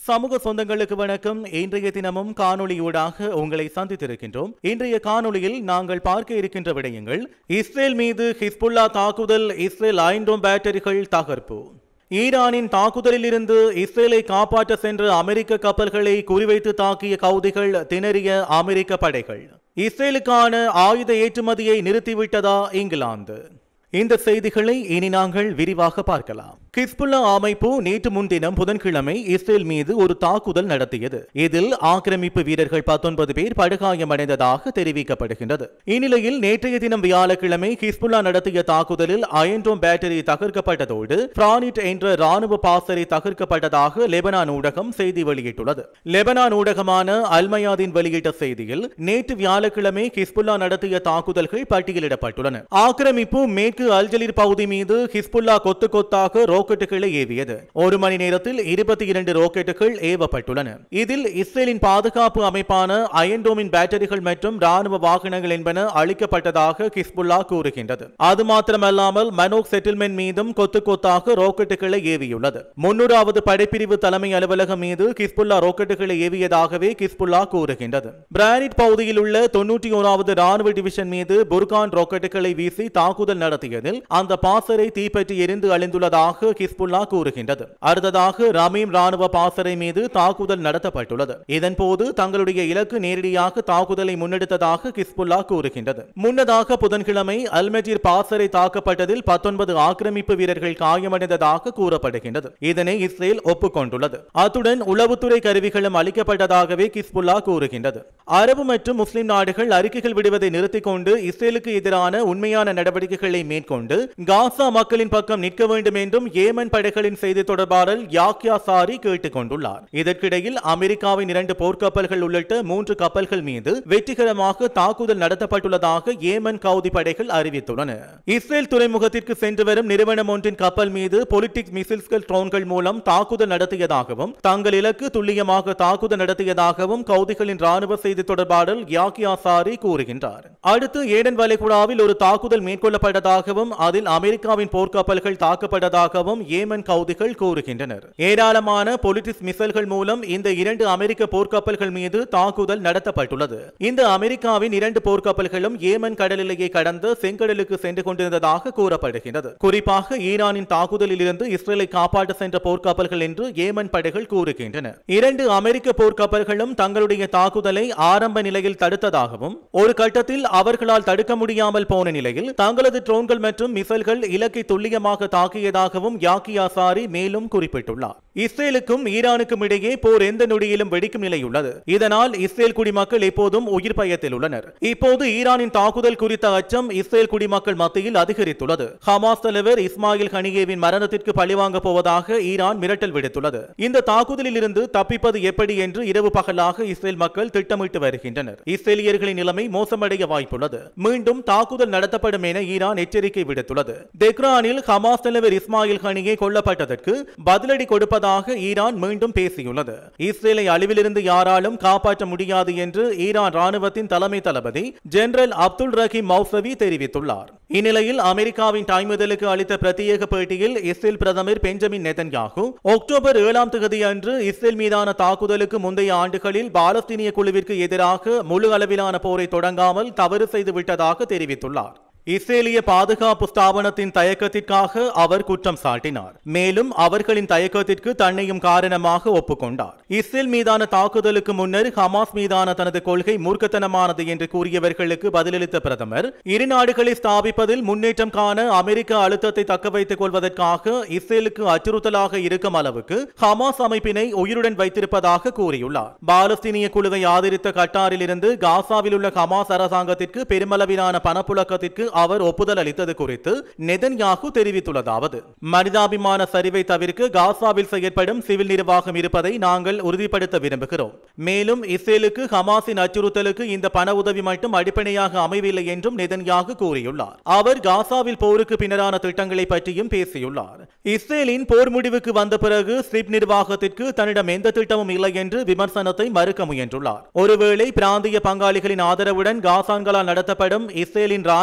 சமூக சொந்தங்களுக்கு வணக்கம். இன்றைய தினமும் காணொளியூடாக உங்களை சந்தித்திருக்கின்றோம். இன்றைய காணொளியில் நாங்கள் பார்க்க இருக்கின்ற விடயங்கள்: இஸ்ரேல் மீது ஹிஸ்புல்லா தாக்குதல், இஸ்ரேல் ஐரோம் பேட்டரிகள் தகர்ப்பு, ஈரானின் தாக்குதலில் இருந்து இஸ்ரேலை காப்பாற்ற சென்ற அமெரிக்க கப்பல்களை குறிவைத்து தாக்கிய கவுதிகள் திணறிய அமெரிக்க படைகள், இஸ்ரேலுக்கான ஆயுத ஏற்றுமதியை நிறுத்திவிட்டதா இங்கிலாந்து? இந்த செய்திகளை இனி நாங்கள் விரிவாக பார்க்கலாம். ஹிஸ்புல்லா அமைப்பு நேற்று முன்தினம் புதன்கிழமை இஸ்ரேல் மீது ஒரு தாக்குதல் நடத்தியது. இதில் ஆக்கிரமிப்பு வீரர்கள் 19 பேர் படுகாயமடைந்ததாக தெரிவிக்கப்படுகின்றது. இந்நிலையில் நேற்றைய தினம் வியாழக்கிழமை ஹிஸ்புல்லா நடத்திய தாக்குதலில் ஐரோம் பேட்டரி தகர்க்கப்பட்டதோடு பிரானிட் என்ற ராணுவ பாசறை தகர்க்கப்பட்டதாக லெபனான் ஊடகம் செய்தி வெளியிட்டுள்ளது. லெபனான் ஊடகமான அல்மயாதின் வெளியிட்ட செய்தியில் நேற்று வியாழக்கிழமை ஹிஸ்புல்லா நடத்திய தாக்குதல்கள் பட்டியலிடப்பட்டுள்ளன. ஆக்கிரமிப்பு மேற்கு அல்ஜலீர் பகுதி மீது ஹிஸ்புல்லா கொத்து கொத்தாக ராக்கெட்டுகளை ஏவியது. ஒரு மணி நேரத்தில் 22 ராக்கெட்டுகள் ஏவப்பட்டுள்ளன. இதில் இஸ்ரேலின் பாதுகாப்பு அமைப்பான அயன்டோமின் பேட்டரிகள் மற்றும் ராணுவ வாகனங்கள் என்பன அளிக்கப்பட்டதாக ஹிஸ்புல்லா கூறுகின்றது. அது மாத்திரமல்லாமல் மனோக் செட்டில்மெண்ட் மீதும் கொத்து கொத்தாக ராக்கெட்டுகளை ஏவியுள்ளது. 300வது படைப்பிரிவு தலைமை அலுவலகம் மீது ஹிஸ்புல்லா ராக்கெட்டுகளை ஏவியதாகவே ஹிஸ்புல்லா கூறுகின்றது. பிரானிட் பகுதியில் உள்ள 91வது ராணுவ டிவிஷன் மீது புர்கான் ராக்கெட்டுகளை வீசி தாக்குதல் நடத்தியதில் அந்த பாசறை தீப்பற்றி எரிந்து அழிந்துள்ளதாக ஹிஸ்புல்லா கூறுகின்றது. அடுத்ததாக ரமீம் ராணுவ பாசறை மீது தாக்குதல் நடத்தப்பட்டுள்ளது. இதன்போது தங்களுடைய இலக்கு நேரடியாக தாக்குதலை முன்னெடுத்ததாக ஹிஸ்புல்லா கூறுகின்றது. முன்னதாக புதன்கிழமை அல்மஜீர் பாசறை தாக்கப்பட்டதில் 19 ஆக்கிரமிப்பு வீரர்கள் காயமடைந்ததாக கூறப்படுகின்றது. இதனை இஸ்ரேல் ஒப்புக்கொண்டுள்ளது. அத்துடன் உளவுத்துறை கருவிகளும் அளிக்கப்பட்டதாகவே ஹிஸ்புல்லா கூறுகின்றது. அரபு மற்றும் முஸ்லிம் நாடுகள் அறிக்கைகள் விடுவதை நிறுத்திக் கொண்டு இஸ்ரேலுக்கு எதிரான உண்மையான நடவடிக்கைகளை மேற்கொண்டு காசா மக்களின் பக்கம் நிற்க வேண்டும் என்றும் ஏமன் படைகளின் செய்தி தொடர்பாளர் யாக்யா சாரி கேட்டுக் கொண்டுள்ளார். இதற்கிடையில் அமெரிக்காவின் 2 போர்க்கப்பல்கள் உள்ளிட்ட 3 கப்பல்கள் மீது வெற்றிகரமாக தாக்குதல் நடத்தப்பட்டுள்ளதாக ஏமன் கவுதி படைகள் அறிவித்துள்ளன. இஸ்ரேல் துறைமுகத்திற்கு சென்று வரும் நிறுவனம் ஒன்றின் கப்பல் மீது பொலிட்டிக் மிசில்ஸ்கள் ட்ரோன்கள் மூலம் தாக்குதல் நடத்தியதாகவும் தங்கள் இலக்கு துல்லியமாக தாக்குதல் நடத்தியதாகவும் கவுதிகளின் ராணுவ செய்தி தொடர்பாளர் யாக்யா சாரி கூறுகின்றார். அடுத்து ஏடன் வளைகுடாவில் ஒரு தாக்குதல் மேற்கொள்ளப்பட்டதாகவும் அதில் அமெரிக்காவின் போர்க்கப்பல்கள் தாக்கப்பட்டதாகவும் ஏமன் கவுதிகள் கூறுகின்றனர். ஏராளமான பொலிட்டிக் மிசைல்கள் மூலம் இந்த 2 அமெரிக்க போர்க்கப்பல்கள் மீது தாக்குதல் நடத்தப்பட்டுள்ளது. இந்த அமெரிக்காவின் 2 போர்க்கப்பல்களும் ஏமன் கடல் எல்லையை கடந்து செங்கடலுக்கு சென்று கொண்டிருந்ததாக கூறப்படுகின்றது. குறிப்பாக ஈரானின் தாக்குதலில் இருந்து இஸ்ரேலை காப்பாற்ற சென்ற போர்க்கப்பல்கள் என்று ஏமன் படைகள் கூறுகின்றன. 2 அமெரிக்க போர்க்கப்பல்களும் தங்களுடைய தாக்குதலை ஆரம்ப நிலையில் தடுத்ததாகவும் ஒரு கட்டத்தில் அவர்களால் தடுக்க முடியாமல் போன நிலையில் தங்களது ட்ரோன்கள் மற்றும் மிசைல்கள் இலக்கை துல்லியமாக தாக்கியதாகவும் யாக்யா சாரி மேலும் குறிப்பிட்டுள்ளார். இஸ்ரேலுக்கும் ஈரானுக்கும் இடையே போர் எந்த நொடியிலும் வெடிக்கும் நிலை உள்ளது. இதனால் இஸ்ரேல் குடிமக்கள் எப்போதும் உயிர் பயத்தில் உள்ளனர். இப்போது ஈரானின் தாக்குதல் குறித்த அச்சம் இஸ்ரேல் குடிமக்கள் மத்தியில் அதிகரித்துள்ளது. ஹமாஸ் தலைவர் இஸ்மாயில் ஹனியேவின் மரணத்திற்கு பழிவாங்க போவதாக ஈரான் மிரட்டல் விடுத்துள்ளது. இந்த தாக்குதலில் இருந்து தப்பிப்பது எப்படி என்று இரவு பகலாக இஸ்ரேல் மக்கள் திட்டமிட்டு வருகின்றனர். இஸ்ரேலியர்களின் நிலைமை மோசமடைய வாய்ப்புள்ளது. மீண்டும் தாக்குதல் நடத்தப்படும் என ஈரான் எச்சரிக்கை விடுத்துள்ளது. தெஹ்ரானில் ஹமாஸ் தலைவர் இஸ்மாயில் ஹனியே கொல்லப்பட்டதற்கு பதிலடி கொடுப்பதாக ஈரான் மீண்டும் பேசியுள்ளது. இஸ்ரேலை அழிவிலிருந்து யாராலும் காப்பாற்ற முடியாது என்று ஈரான் ராணுவத்தின் தலைமை தளபதி ஜெனரல் அப்துல் ரஹீம் மௌசவி தெரிவித்துள்ளார். இந்நிலையில் அமெரிக்காவின் டைம் இதழுக்கு அளித்த பிரத்யேக பேட்டியில் இஸ்ரேல் பிரதமர் பெஞ்சமின் நெதன்யாகு அக்டோபர் 7ஆம் தேதி அன்று இஸ்ரேல் மீதான தாக்குதலுக்கு முந்தைய ஆண்டுகளில் பாலஸ்தீனிய குழுவிற்கு எதிராக முழு அளவிலான போரை தொடங்காமல் தவறு செய்து விட்டதாக தெரிவித்துள்ளார். இஸ்ரேலிய பாதுகாப்பு ஸ்தாபனத்தின் தயக்கத்திற்காக அவர் குற்றம் சாட்டினார். மேலும் அவர்களின் தயக்கத்திற்கு தன்னையும் காரணமாக ஒப்புக்கொண்டார். இஸ்ரேல் மீதான தாக்குதலுக்கு முன்னர் ஹமாஸ் மீதான தனது கொள்கை மூர்க்கத்தனமானது என்று கூறியவர்களுக்கு பதிலளித்த பிரதமர், இரு நாடுகளை ஸ்தாபிப்பதில் முன்னேற்றம் காண அமெரிக்க அழுத்தத்தை தக்க வைத்துக் கொள்வதற்காக இஸ்ரேலுக்கு அச்சுறுத்தலாக இருக்கும் அளவுக்கு ஹமாஸ் அமைப்பினை உயிருடன் வைத்திருப்பதாக கூறியுள்ளார். பாலஸ்தீனிய குழுவை ஆதரித்த கட்டாரில் இருந்து காசாவில் உள்ள ஹமாஸ் அரசாங்கத்திற்கு பெருமளவிலான பணப்புழக்கத்திற்கு அவர் ஒப்புதல் அளித்தது குறித்து நெதன்யாகு தெரிவித்துள்ளதாவது: மனிதாபிமான சரிவை தவிர்க்க காசாவில் செயற்படும் சிவில் நிர்வாகம் இருப்பதை நாங்கள் உறுதிப்படுத்த விரும்புகிறோம். மேலும் இஸ்ரேலுக்கு ஹமாஸின் அச்சுறுத்தலுக்கு இந்த பண உதவி மட்டும் அடிப்படையாக அமையவில்லை என்றும் நெதன்யாகு கூறியுள்ளார். அவர் காசாவில் போருக்கு பின்னரான திட்டங்களை பற்றியும் பேசியுள்ளார். இஸ்ரேலின் போர் முடிவுக்கு வந்த பிறகு ஸ்ரிப் நிர்வாகத்திற்கு தன்னிடம் எந்த திட்டமும் இல்லை என்று விமர்சனத்தை மறுக்க முயன்றுள்ளார். ஒருவேளை பிராந்திய பங்காளிகளின் ஆதரவுடன் காசான்களால் நடத்தப்படும் இஸ்ரேலின் ராணுவமயம்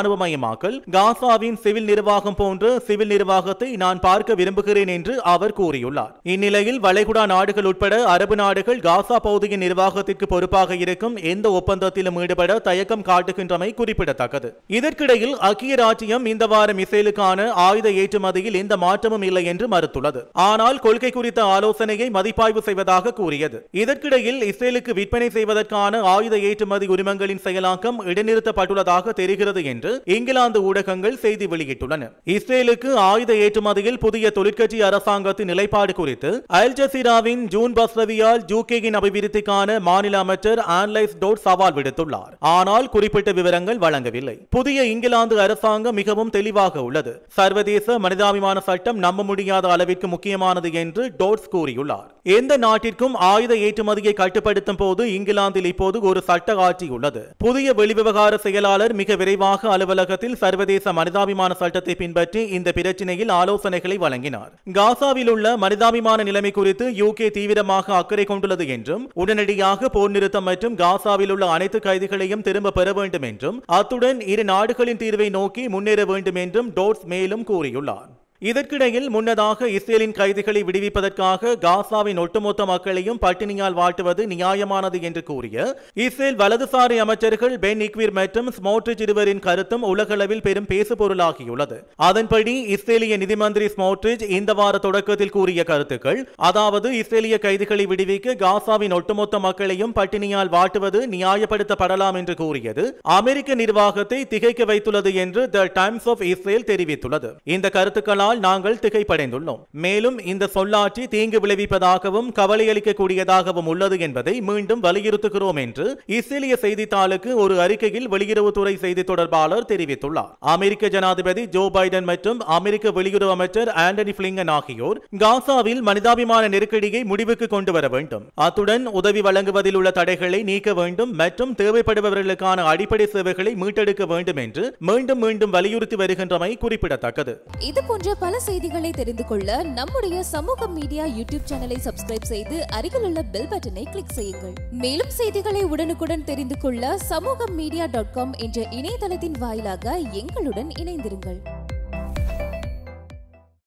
மனிதாபிமானமயமாக்கல், காசாவின் சிவில் நிர்வாகம் போன்ற சிவில் நிர்வாகத்தை நான் பார்க்க விரும்புகிறேன் என்று அவர் கூறியுள்ளார். இந்நிலையில் வளைகுடா நாடுகள் உட்பட அரபு நாடுகள் காசா பகுதியின் நிர்வாகத்திற்கு பொறுப்பாக இருக்கும் எந்த ஒப்பந்தத்திலும் ஈடுபட தயக்கம் காட்டுகின்றமை குறிப்பிடத்தக்கது. இதற்கிடையில் ஐக்கிய ராஜ்யம் இந்த வாரம் இஸ்ரேலுக்கான ஆயுத ஏற்றுமதியில் எந்த மாற்றமும் இல்லை என்று மறுத்துள்ளது. ஆனால் கொள்கை குறித்த ஆலோசனையை மதிப்பாய்வு செய்வதாக கூறியது. இதற்கிடையில் இஸ்ரேலுக்கு விற்பனை செய்வதற்கான ஆயுத ஏற்றுமதி உரிமங்களின் செயலாக்கம் இடைநிறுத்தப்பட்டுள்ளதாக தெரிகிறது என்று இங்கிலாந்து ஊடகங்கள் செய்தி வெளியிட்டுள்ளன. இஸ்ரேலுக்கு ஆயுத ஏற்றுமதியில் புதிய தொழிற்கட்சி அரசாங்கத்தின் நிலைப்பாடு குறித்து அல் ஜசீராவின் ஜூன் பஸ்ரவியால் யூகேயின் அபிவிருத்திக்கான மாநில அமைச்சர் ஆன்லைஸ் டோட் சவால் விடுத்துள்ளார். ஆனால் குறிப்பிட்ட விவரங்கள் வழங்கவில்லை. புதிய இங்கிலாந்து அரசாங்கம் மிகவும் தெளிவாக உள்ளது. சர்வதேச மனிதாபிமான சட்டம் நம்ப முடியாத அளவிற்கு முக்கியமானது என்று டோட்ஸ் கூறியுள்ளார். எந்த நாட்டிற்கும் ஆயுத ஏற்றுமதியை கட்டுப்படுத்தும் போது இங்கிலாந்தில் இப்போது ஒரு சட்ட ஆட்சி உள்ளது. புதிய வெளிவிவகார செயலாளர் மிக விரைவாக அலுவலகத்தில் சர்வதேச மனிதாபிமான சட்டத்தை பின்பற்றி இந்த பிரச்சினையில் ஆலோசனைகளை வழங்கினார். காசாவில் உள்ள மனிதாபிமான நிலைமை குறித்து யூகே தீவிரமாக அக்கறை கொண்டுள்ளது என்றும் உடனடியாக போர் நிறுத்தம் மற்றும் காசாவில் உள்ள அனைத்து கைதிகளையும் திரும்ப பெற வேண்டும் என்றும் அத்துடன் இரு நாடுகளின் தீர்வை நோக்கி முன்னேற வேண்டும் என்றும் டோட்ஸ் மேலும் கூறியுள்ளார். இதற்கிடையில் முன்னதாக இஸ்ரேலின் கைதிகளை விடுவிப்பதற்காக காசாவின் ஒட்டுமொத்த மக்களையும் பட்டினியால் வாட்டுவது நியாயமானது என்று கூறிய இஸ்ரேல் வலதுசாரி அமைச்சர்கள் பென் இக்விர் மற்றும் ஸ்மோட்ரிச் இருவரின் கருத்தும் உலகளவில் பெரும் பேசுபொருளாகியுள்ளது. அதன்படி இஸ்ரேலிய நிதி மந்திரி ஸ்மோட்ரிச் இந்த வார தொடக்கத்தில் கூறிய கருத்துக்கள், அதாவது இஸ்ரேலிய கைதிகளை விடுவிக்க காசாவின் ஒட்டுமொத்த மக்களையும் பட்டினியால் வாட்டுவது நியாயப்படுத்தப்படலாம் என்று கூறியது அமெரிக்க நிர்வாகத்தை திகைக்க வைத்துள்ளது என்று தி டைம்ஸ் ஆஃப் இஸ்ரேல் தெரிவித்துள்ளது. இந்த கருத்துக்களால் நாங்கள் திகைப்படைந்துள்ளோம். மேலும் இந்த சொல்லாட்சி தீங்கு விளைவிப்பதாகவும் கவலையளிக்கக்கூடியதாகவும் உள்ளது என்பதை மீண்டும் வலியுறுத்துகிறோம் என்று இஸ்ரேலிய செய்தித்தாளுக்கு ஒரு அறிக்கையில் வெளியுறவுத்துறை செய்தி தொடர்பாளர் தெரிவித்துள்ளார். அமெரிக்க ஜனாதிபதி ஜோ பைடன் மற்றும் அமெரிக்க வெளியுறவு அமைச்சர் ஆண்டனி பிளிங்கன் ஆகியோர் காசாவில் மனிதாபிமான நெருக்கடியை முடிவுக்கு கொண்டு வர வேண்டும், அத்துடன் உதவி வழங்குவதில் உள்ள தடைகளை நீக்க வேண்டும் மற்றும் தேவைப்படுபவர்களுக்கான அடிப்படை சேவைகளை மீட்டெடுக்க வேண்டும் என்று மீண்டும் மீண்டும் வலியுறுத்தி வருகின்றமை குறிப்பிடத்தக்கது. பல செய்திகளை தெரிந்து கொள்ள நம்முடைய சமூக மீடியா யூடியூப் சேனலை சப்ஸ்கிரைப் செய்து அருகில் உள்ள பெல் பட்டனை கிளிக் செய்யுங்கள். மேலும் செய்திகளை உடனுக்குடன் தெரிந்து கொள்ள சமூகமீடியா.com என்ற இணையதளத்தின் வாயிலாக எங்களுடன் இணைந்திருங்கள்.